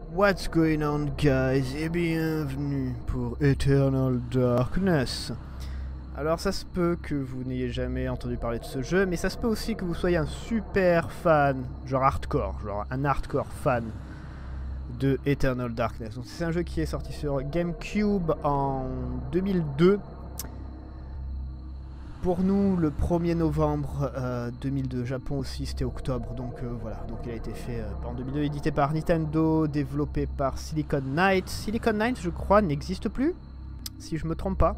What's going on guys et bienvenue pour Eternal Darkness. Alors ça se peut que vous n'ayez jamais entendu parler de ce jeu, mais ça se peut aussi que vous soyez un super fan, genre hardcore, genre un hardcore fan de Eternal Darkness. Donc c'est un jeu qui est sorti sur GameCube en 2002. Pour nous, le 1er novembre 2002, Japon aussi, c'était octobre, donc voilà. Donc il a été fait en 2002, édité par Nintendo, développé par Silicon Knight. Silicon Knight, je crois, n'existe plus, si je me trompe pas.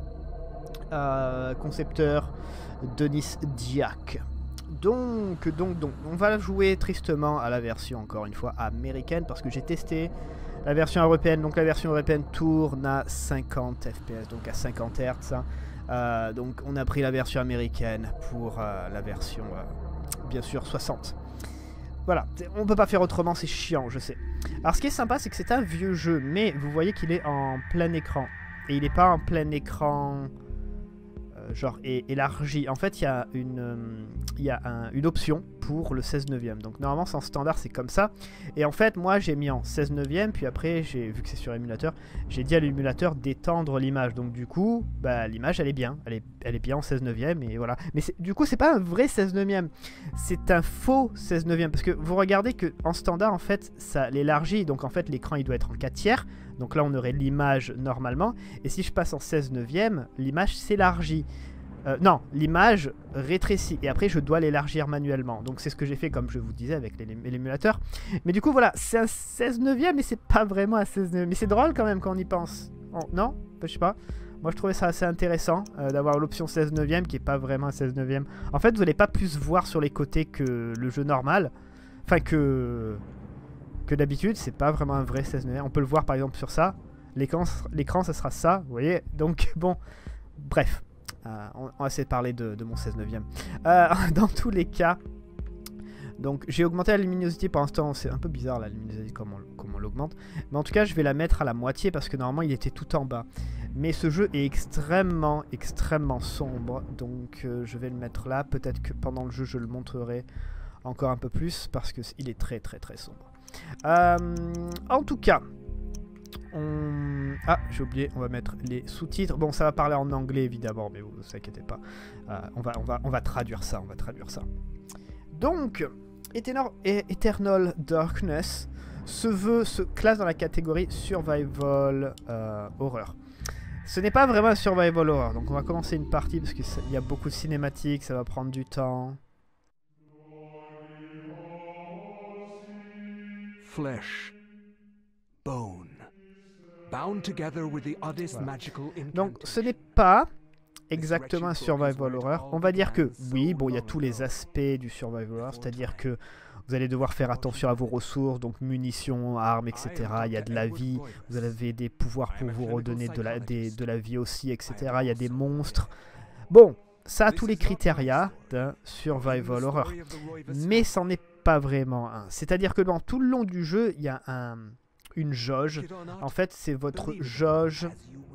Concepteur, Denis Diak. Donc, on va jouer tristement à la version, encore une fois, américaine, parce que j'ai testé la version européenne. Donc la version européenne tourne à 50 FPS, donc à 50 Hz. Hein. Donc on a pris la version américaine pour la version bien sûr 60. Voilà, on peut pas faire autrement, c'est chiant, je sais. Alors ce qui est sympa, c'est que c'est un vieux jeu, mais vous voyez qu'il est en plein écran. Et il n'est pas en plein écran genre élargi. En fait, il y a une option pour le 16 neuvième. Donc normalement, en standard, c'est comme ça. Et en fait, moi, j'ai mis en 16 neuvième. Puis après, vu que c'est sur émulateur, j'ai dit à l'émulateur d'étendre l'image. Donc du coup, bah, l'image, elle est bien. Elle est bien en 16 neuvième. Et voilà. Mais du coup, c'est pas un vrai 16 neuvième. C'est un faux 16 neuvième. Parce que vous regardez qu'en standard, en fait, ça l'élargit. Donc en fait, l'écran, il doit être en 4 tiers. Donc là, on aurait l'image normalement. Et si je passe en 16 neuvième, l'image s'élargit. Non, l'image rétrécit. Et après, je dois l'élargir manuellement. Donc c'est ce que j'ai fait, comme je vous disais, avec l'émulateur. Mais du coup, voilà, c'est un 16 neuvième, mais c'est pas vraiment un 16 neuvième. Mais c'est drôle quand même quand on y pense. Oh, non, je sais pas. Moi, je trouvais ça assez intéressant d'avoir l'option 16 neuvième qui est pas vraiment un 16 neuvième. En fait, vous n'allez pas plus voir sur les côtés que le jeu normal. Enfin, que d'habitude, c'est pas vraiment un vrai 16 neuvième. On peut le voir par exemple sur ça. L'écran, ça sera ça, vous voyez. Donc, bon, bref. On va essayer de parler de mon 16 neuvième. Dans tous les cas, donc j'ai augmenté la luminosité pour l'instant. C'est un peu bizarre la luminosité, comment on l'augmente. Mais en tout cas, je vais la mettre à la moitié parce que normalement, il était tout en bas. Mais ce jeu est extrêmement sombre. Donc, je vais le mettre là. Peut-être que pendant le jeu, je le montrerai encore un peu plus parce qu'il est très sombre. En tout cas, ah, j'ai oublié, on va mettre les sous-titres. Bon, ça va parler en anglais évidemment, mais vous inquiétez pas. On va traduire ça, Donc, Eternal Darkness se classe dans la catégorie Survival Horror. Ce n'est pas vraiment un Survival Horror, donc on va commencer une partie parce qu'il y a beaucoup de cinématiques, ça va prendre du temps. Flesh, bone. Bound together with the oddest magical incantation. Donc ce n'est pas exactement un survival horror. On va dire que oui, bon, il y a tous les aspects du survival horror, c'est-à-dire que vous allez devoir faire attention à vos ressources, donc munitions, armes, etc. Il y a de la vie, vous avez des pouvoirs pour vous redonner de la vie aussi, etc. Il y a des monstres. Bon, ça a tous les critérias d'un survival horror, mais c'en est pas vraiment un. C'est-à-dire que dans tout le long du jeu, il y a une jauge. En fait, c'est votre jauge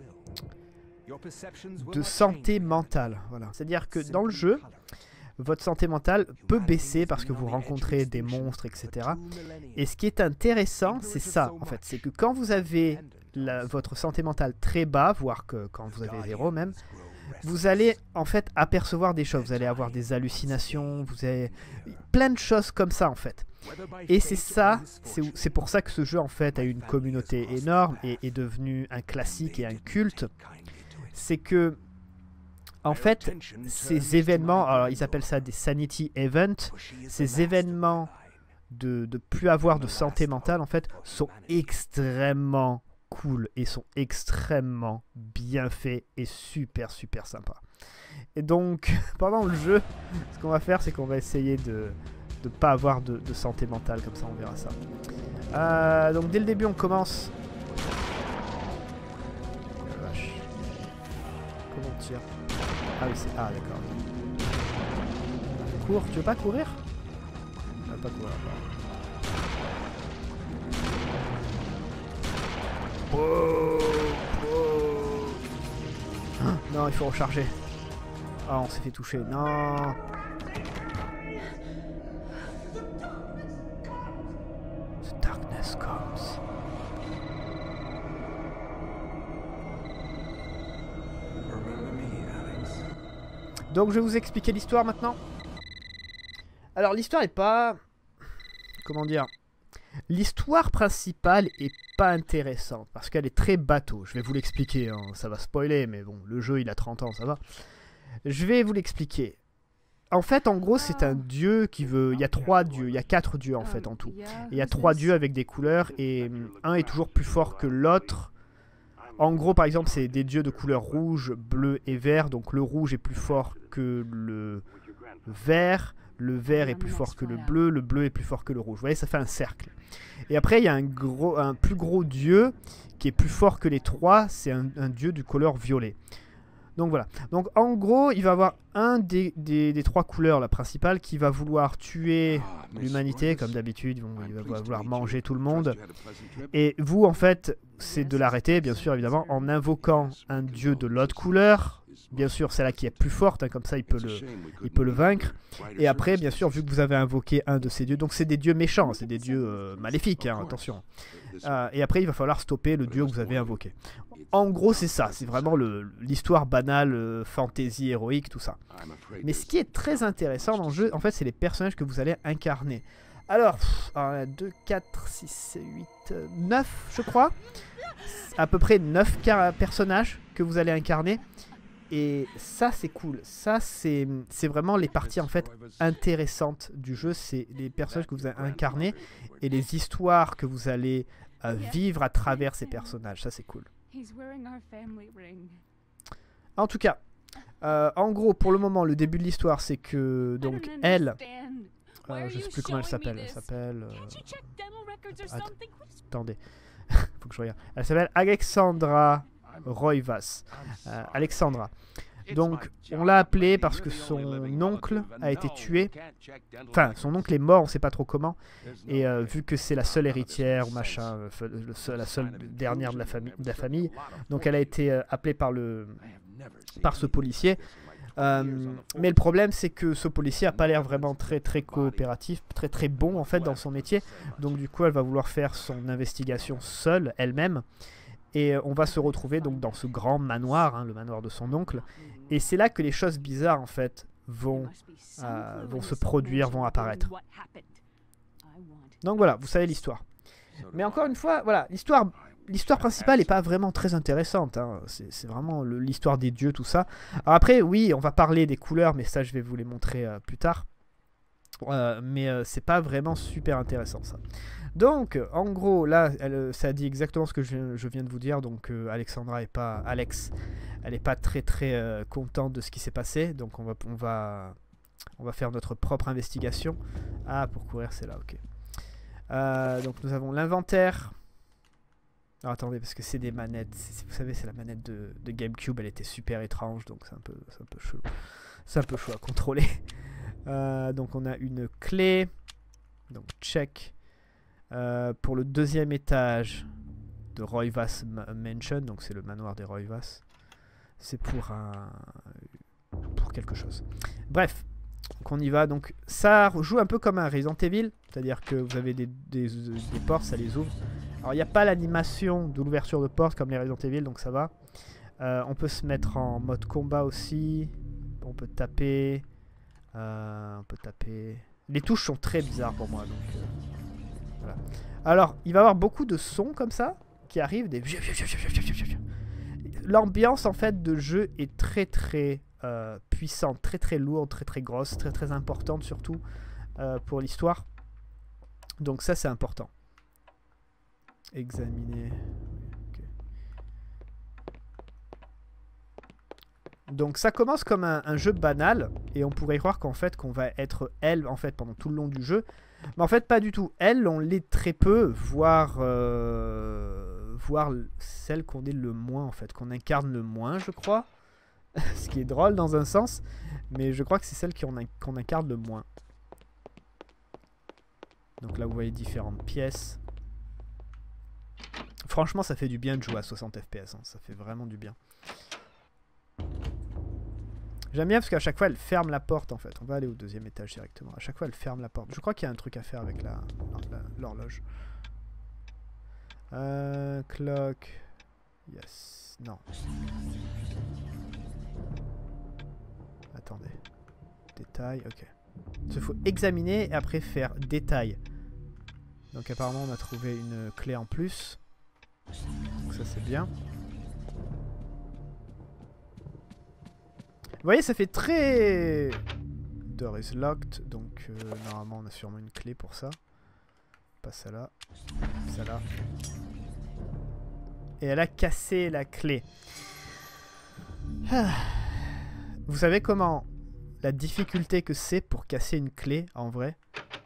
de santé mentale. Voilà. C'est-à-dire que dans le jeu, votre santé mentale peut baisser parce que vous rencontrez des monstres, etc. Et ce qui est intéressant, c'est ça, en fait. C'est que quand vous avez votre santé mentale très bas, voire que quand vous avez 0 même, vous allez en fait apercevoir des choses. Vous allez avoir des hallucinations, vous avez plein de choses comme ça, en fait. Et c'est pour ça que ce jeu en fait a une communauté énorme et est devenu un classique et un culte. C'est que en fait ces événements, alors ils appellent ça des sanity events, ces événements de plus avoir de santé mentale en fait sont extrêmement cool et sont extrêmement bien faits et super sympa. Et donc pendant le jeu, ce qu'on va faire, c'est qu'on va essayer de pas avoir de santé mentale, comme ça on verra ça. Donc dès le début on commence. Oh la vache. Comment on tire? Ah oui, c'est... Ah d'accord. Cours, tu veux pas courir? On va pas courir. Non, il faut recharger. Ah, on s'est fait toucher. Non. The darkness comes. Donc je vais vous expliquer l'histoire maintenant. Alors l'histoire est pas... Comment dire? L'histoire principale est pas intéressante parce qu'elle est très bateau. Je vais vous l'expliquer, hein. Ça va spoiler, mais bon, le jeu il a 30 ans, ça va. Je vais vous l'expliquer. En fait, en gros, c'est un dieu qui veut... Il y a 3 dieux, il y a 4 dieux en fait en tout. Et il y a 3 dieux avec des couleurs et un est toujours plus fort que l'autre. En gros, par exemple, c'est des dieux de couleur rouge, bleu et vert. Donc le rouge est plus fort que le vert est plus fort que le bleu est plus fort que le rouge. Vous voyez, ça fait un cercle. Et après, il y a un plus gros dieu qui est plus fort que les 3. C'est un dieu de couleur violet. Donc voilà. Donc en gros, il va avoir un des 3 couleurs, la principale, qui va vouloir tuer l'humanité, comme d'habitude. Il va vouloir manger tout le monde. Et vous, en fait, c'est de l'arrêter, bien sûr, évidemment, en invoquant un dieu de l'autre couleur. Bien sûr, celle-là qui est plus forte, hein, comme ça il peut le vaincre. Et après, bien sûr, vu que vous avez invoqué un de ces dieux, donc c'est des dieux méchants, c'est des dieux maléfiques, hein, attention. Et après, il va falloir stopper le dieu que vous avez invoqué. En gros, c'est ça, c'est vraiment l'histoire banale, fantasy, héroïque, tout ça. Mais ce qui est très intéressant dans le jeu, en fait, c'est les personnages que vous allez incarner. Alors, 1, 2, 4, 6, 8, 9, je crois. À peu près 9 personnages que vous allez incarner. Et ça, c'est cool. Ça, c'est vraiment les parties en fait intéressantes du jeu. C'est les personnages que vous allez incarner et les histoires que vous allez vivre à travers ces personnages. Ça, c'est cool. En tout cas, en gros, pour le moment, le début de l'histoire, c'est que donc elle, je sais plus comment elle s'appelle. Elle s'appelle. Attendez, faut que je regarde. Elle s'appelle Alexandra Roivas. Alexandra. Donc, on l'a appelée parce que son oncle a été tué. Enfin, son oncle est mort, on ne sait pas trop comment. Et vu que c'est la seule héritière, machin, la seule dernière de la famille, donc elle a été appelée par ce policier. Mais le problème, c'est que ce policier n'a pas l'air vraiment très coopératif, très bon en fait dans son métier. Donc du coup, elle va vouloir faire son investigation seule, elle-même. Et on va se retrouver donc dans ce grand manoir, hein, le manoir de son oncle. Et c'est là que les choses bizarres en fait vont se produire, vont apparaître. Donc voilà, vous savez l'histoire. Mais encore une fois, voilà, l'histoire principale n'est pas vraiment très intéressante. Hein. C'est vraiment l'histoire des dieux, tout ça. Alors après, oui, on va parler des couleurs, mais ça je vais vous les montrer plus tard. Mais c'est pas vraiment super intéressant ça. Donc en gros là ça dit exactement ce que je viens de vous dire. Donc Alexandra est pas elle est pas très contente de ce qui s'est passé. Donc on va faire notre propre investigation. Ah, pour courir c'est là, ok. Donc nous avons l'inventaire. Alors attendez, parce que c'est des manettes, vous savez, c'est la manette de GameCube, elle était super étrange, donc c'est un peu chelou. C'est un peu chaud à contrôler. Donc on a une clé, donc check. Pour le deuxième étage de Roivas Mansion, donc c'est le manoir des Roivas. C'est pour quelque chose. Bref, donc on y va. Donc ça joue un peu comme un Resident Evil, c'est-à-dire que vous avez des portes, ça les ouvre. Alors il n'y a pas l'animation de l'ouverture de porte comme les Resident Evil, donc ça va. On peut se mettre en mode combat aussi. On peut taper. Les touches sont très bizarres pour moi, donc voilà. Alors il va y avoir beaucoup de sons comme ça qui arrivent, des... L'ambiance en fait de jeu est très puissante, très lourde, très grosse, très importante surtout pour l'histoire. Donc ça c'est important. Examiner. Okay. Donc ça commence comme un jeu banal et on pourrait croire qu'en fait qu'on va être elle en fait pendant tout le long du jeu, mais en fait pas du tout. Elle on l'est très peu, voire celle qu'on est le moins en fait, qu'on incarne le moins je crois. Ce qui est drôle dans un sens, mais je crois que c'est celle qu'on incarne le moins. Donc là vous voyez différentes pièces. Franchement ça fait du bien de jouer à 60 fps, hein. Ça fait vraiment du bien. J'aime bien parce qu'à chaque fois elle ferme la porte en fait. On va aller au deuxième étage directement. À chaque fois elle ferme la porte. Je crois qu'il y a un truc à faire avec l'horloge. Clock. Yes. Non. attendez. Détail, ok. Il faut examiner et après faire détail. Donc apparemment on a trouvé une clé en plus. Donc ça c'est bien. Vous voyez, ça fait très... Door is locked, donc normalement on a sûrement une clé pour ça. Pas celle-là. Celle-là. Et elle a cassé la clé. Ah. Vous savez comment... La difficulté que c'est pour casser une clé, en vrai?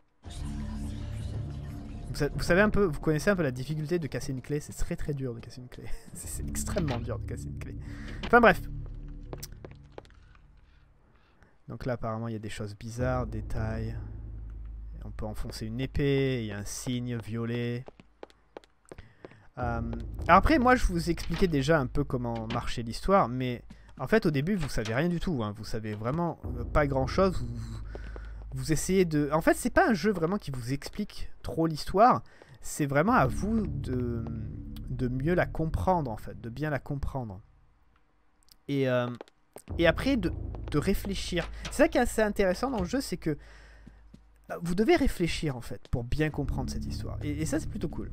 Vous savez un peu... Vous connaissez un peu la difficulté de casser une clé? C'est très très dur de casser une clé. C'est extrêmement dur de casser une clé. Enfin bref. Donc là, apparemment, il y a des choses bizarres. Détails. On peut enfoncer une épée. Il y a un signe violet. Alors après, moi, je vous expliquais déjà un peu comment marchait l'histoire. Mais en fait, au début, vous savez rien du tout. Hein. Vous savez vraiment pas grand-chose. Vous essayez de... En fait, c'est pas un jeu vraiment qui vous explique trop l'histoire. C'est vraiment à vous de mieux la comprendre, en fait. De bien la comprendre. Et après, de réfléchir. C'est ça qui est assez intéressant dans le jeu, c'est que vous devez réfléchir, en fait, pour bien comprendre cette histoire. Et ça, c'est plutôt cool.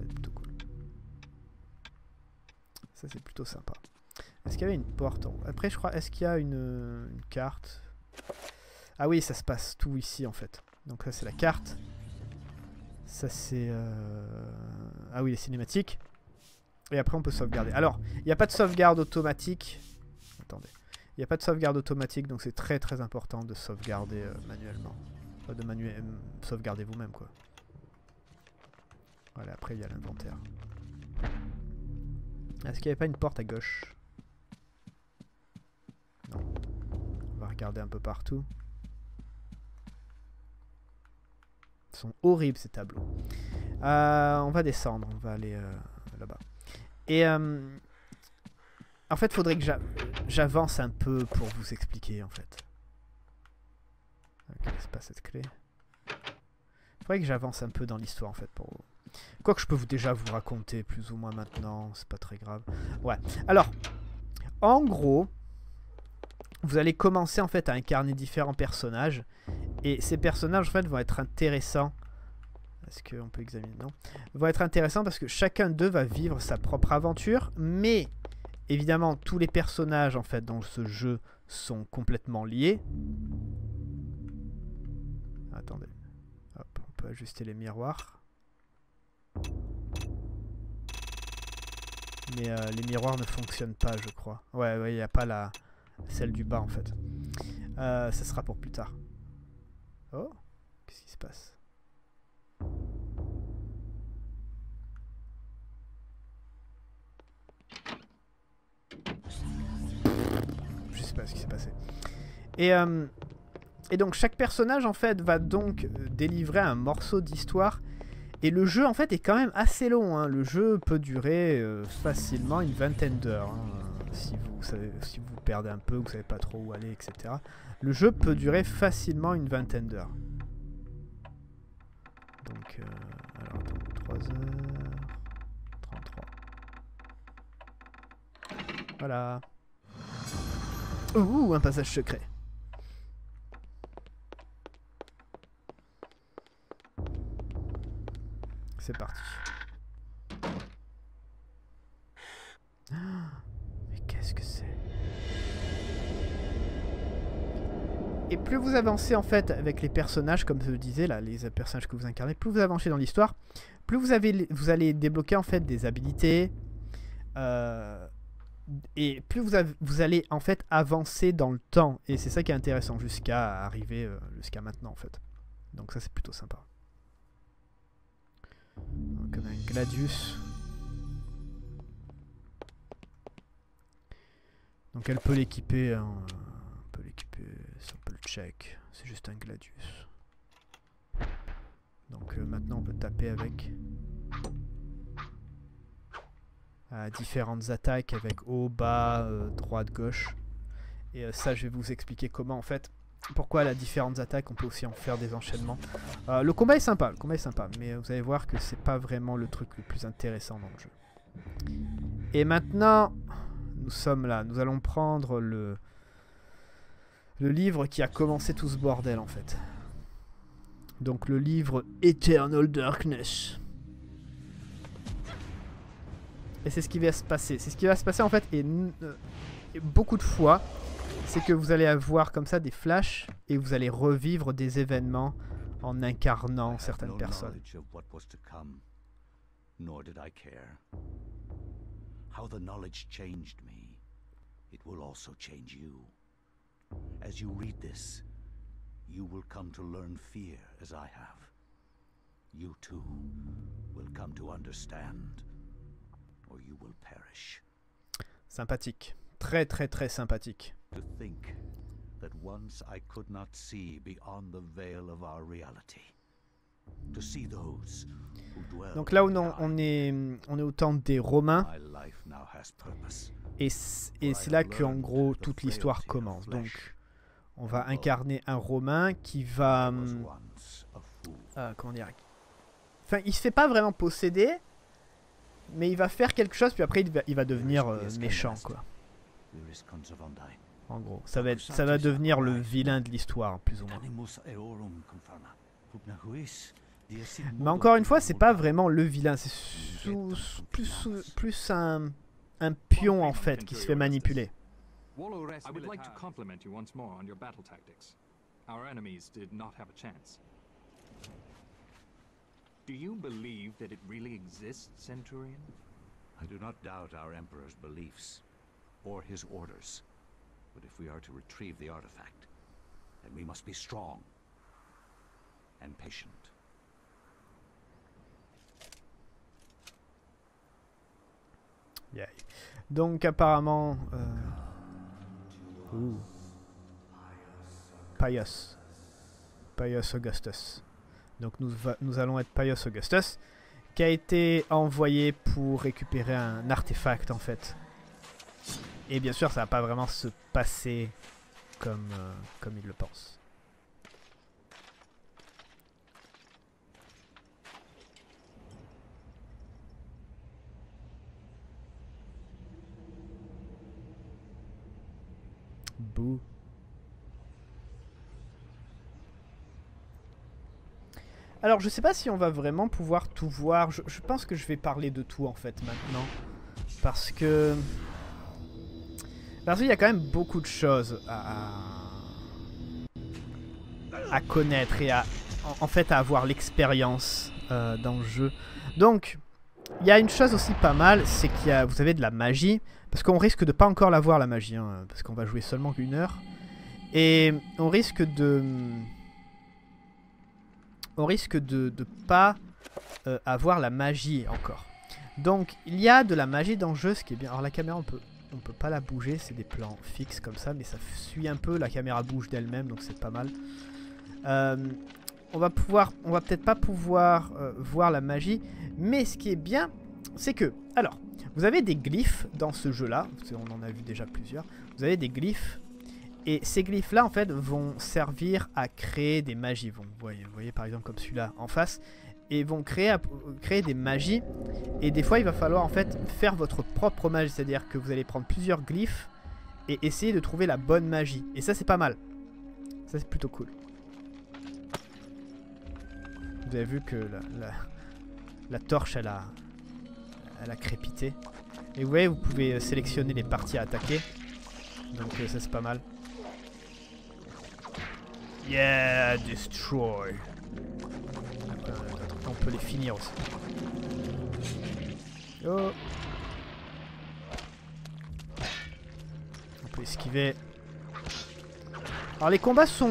Ça, c'est plutôt sympa. Est-ce qu'il y avait une porte? Après, je crois, est-ce qu'il y a une carte? Ah oui, ça se passe tout ici, en fait. Donc là, c'est la carte. Ça, c'est... Ah oui, les cinématiques. Et après, on peut sauvegarder. Alors, il n'y a pas de sauvegarde automatique. Attendez. Il n'y a pas de sauvegarde automatique, donc c'est très très important de sauvegarder manuellement. Pas de sauvegarder vous-même, quoi. Voilà, après, il y a l'inventaire. Est-ce qu'il n'y avait pas une porte à gauche? Non. On va regarder un peu partout. Ils sont horribles, ces tableaux. On va descendre. On va aller là-bas. Et... en fait, il faudrait que j'avance un peu pour vous expliquer, en fait. Ok, c'est pas cette clé. Il faudrait que j'avance un peu dans l'histoire, en fait, pour vous. Quoique je peux déjà vous raconter plus ou moins maintenant, c'est pas très grave. Ouais, alors, en gros, vous allez commencer, en fait, à incarner différents personnages. Et ces personnages, en fait, vont être intéressants. Est-ce qu'on peut examiner? Non. Vont être intéressants parce que chacun d'eux va vivre sa propre aventure, mais... Évidemment, tous les personnages en fait dans ce jeu sont complètement liés. Attendez. Hop, on peut ajuster les miroirs. Mais les miroirs ne fonctionnent pas, je crois. Ouais, il n'y a pas celle du bas en fait. Ça sera pour plus tard. Oh, qu'est-ce qui se passe? Je sais pas ce qui s'est passé. Et donc chaque personnage en fait va donc délivrer un morceau d'histoire. Et le jeu en fait est quand même assez long. Hein. Le jeu peut durer facilement une vingtaine d'heures. Hein, si vous perdez un peu, vous savez pas trop où aller, etc. Le jeu peut durer facilement une vingtaine d'heures. Donc, alors, 3h33. Voilà. Ouh, un passage secret. C'est parti. Mais qu'est-ce que c'est? Et plus vous avancez en fait avec les personnages, comme je le disais là, les personnages que vous incarnez, plus vous avancez dans l'histoire, plus vous allez débloquer en fait des habilités. Et plus vous allez en fait avancer dans le temps. Et c'est ça qui est intéressant jusqu'à arriver jusqu'à maintenant en fait. Donc ça c'est plutôt sympa. Donc on a un Gladius. Donc elle peut l'équiper. Hein, on peut l'équiper, ça on peut le check. C'est juste un Gladius. Donc maintenant on peut taper avec différentes attaques avec haut, bas, droite, gauche. Et ça je vais vous expliquer comment en fait. Pourquoi la différentes attaques, on peut aussi en faire des enchaînements. Le combat est sympa, mais vous allez voir que c'est pas vraiment le truc le plus intéressant dans le jeu. Et maintenant, nous sommes là, nous allons prendre Le livre qui a commencé tout ce bordel en fait. Donc le livre Eternal Darkness. Et c'est ce qui va se passer. C'est ce qui va se passer en fait. Et beaucoup de fois, c'est que vous allez avoir comme ça des flashs et vous allez revivre des événements en incarnant certaines personnes. Nor did I care. How the knowledge changed me, it will also change you. As you read this, you will come to learn fear as I have. You too will come to understand, or you will perish. Sympathique. Très très très sympathique. To think that once I could not see beyond the veil of our reality. To see those. Donc là où on est au temps des Romains et c'est là que en gros toute l'histoire commence. Donc on va incarner un Romain qui va comment dire, enfin il se fait pas vraiment posséder, mais il va faire quelque chose puis après il va devenir méchant quoi. En gros ça va devenir le vilain de l'histoire plus ou moins. Mais encore une fois, c'est pas vraiment le vilain, c'est plus un pion en fait qui se fait manipuler. I would like to compliment you once more on your battle tactics. Our enemies did not have a chance. Do you believe that it really exists, Centurion? I do not doubt our Emperor's beliefs or his orders. But if we are to retrieve the artifact, then we must be strong and patient. Yeah. Donc apparemment Pius Augustus. Donc nous allons être Pius Augustus qui a été envoyé pour récupérer un artefact en fait. Et bien sûr ça va pas vraiment se passer comme il le pense. Bouh. Alors je sais pas si on va vraiment pouvoir tout voir. Je pense que je vais parler de tout en fait maintenant. Parce qu'il y a quand même beaucoup de choses à connaître et en fait à avoir l'expérience dans le jeu. Donc il y a une chose aussi pas mal, c'est qu'il vous avez de la magie. Parce qu'on risque de pas encore la voir la magie, hein, parce qu'on va jouer seulement qu'1 heure. Et on risque de pas avoir la magie encore. Donc il y a de la magie dans le jeu, ce qui est bien. Alors la caméra on peut pas la bouger, c'est des plans fixes comme ça, mais ça suit un peu, la caméra bouge d'elle-même, donc c'est pas mal. On va peut-être pas pouvoir voir la magie, mais ce qui est bien, c'est que, alors, vous avez des glyphes dans ce jeu-là, on en a vu déjà plusieurs, vous avez des glyphes, et ces glyphes-là, en fait, vont servir à créer des magies. Vous voyez par exemple comme celui-là en face, et vont créer des magies, et des fois, il va falloir, en fait, faire votre propre magie, c'est-à-dire que vous allez prendre plusieurs glyphes, et essayer de trouver la bonne magie, et ça, c'est pas mal. Ça, c'est plutôt cool. Vous avez vu que la torche, elle a crépité. Et vous voyez, vous pouvez sélectionner les parties à attaquer. Donc ça c'est pas mal. Yeah, destroy. On peut les finir aussi. Oh. On peut esquiver. Alors les combats sont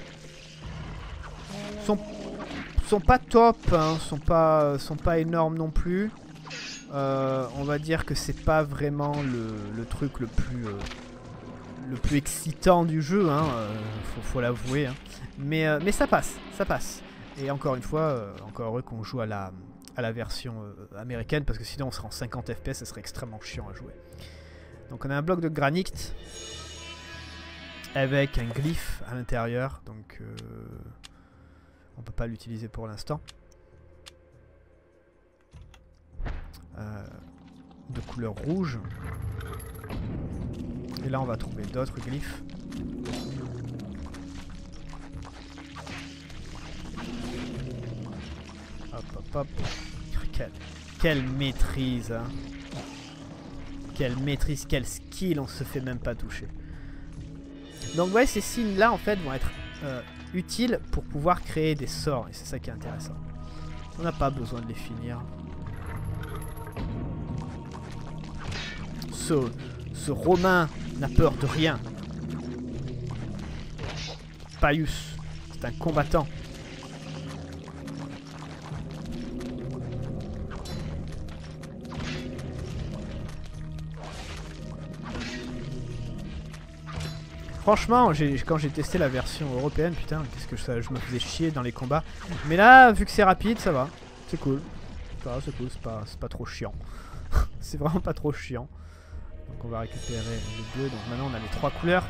pas top, hein, sont pas énormes non plus. On va dire que c'est pas vraiment le truc le plus excitant du jeu, hein, faut l'avouer, hein. Mais ça passe. Et encore une fois, encore heureux qu'on joue à la version américaine, parce que sinon on serait en 50 FPS, ça serait extrêmement chiant à jouer. Donc on a un bloc de granit avec un glyphe à l'intérieur, donc on peut pas l'utiliser pour l'instant. De couleur rouge. Et là on va trouver d'autres glyphes. hop, hop. Quelle maîtrise, hein. Quelle maîtrise, quel skill, on se fait même pas toucher. Donc ouais, ces signes-là, en fait, vont être utiles pour pouvoir créer des sorts. Et c'est ça qui est intéressant. On n'a pas besoin de les finir. Ce Romain n'a peur de rien. Paius, c'est un combattant. Franchement, quand j'ai testé la version européenne, putain, qu'est-ce que je me faisais chier dans les combats. Mais là, vu que c'est rapide, ça va. C'est cool. C'est cool, c'est pas trop chiant. C'est vraiment pas trop chiant. Donc on va récupérer les deux. Donc maintenant on a les 3 couleurs.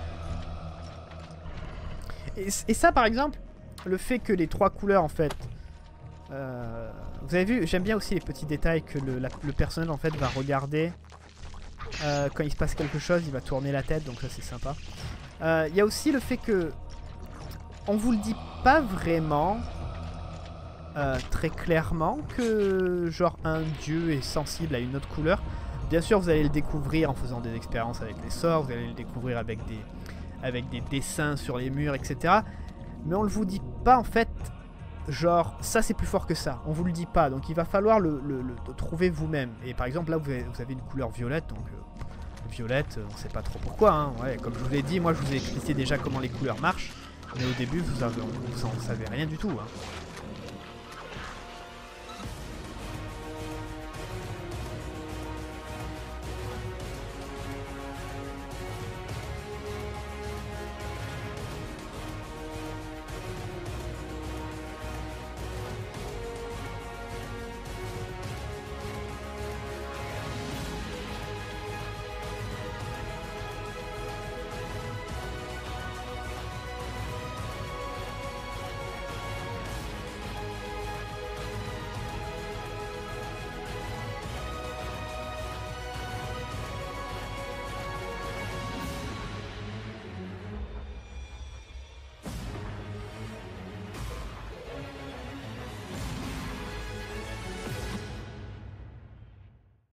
Et ça par exemple, le fait que les 3 couleurs en fait... vous avez vu, j'aime bien aussi les petits détails que le personnage en fait va regarder. Quand il se passe quelque chose, il va tourner la tête, donc ça c'est sympa. Il y a aussi le fait que on vous le dit pas vraiment très clairement que genre un dieu est sensible à une autre couleur. Bien sûr vous allez le découvrir en faisant des expériences avec les sorts, vous allez le découvrir avec des dessins sur les murs, etc. Mais on ne vous dit pas en fait, genre ça c'est plus fort que ça, on vous le dit pas, donc il va falloir le trouver vous-même. Et par exemple là vous avez une couleur violette, donc violette, on sait pas trop pourquoi, hein. Ouais, comme je vous l'ai dit, moi je vous ai expliqué déjà comment les couleurs marchent, mais au début vous en savez rien du tout, hein.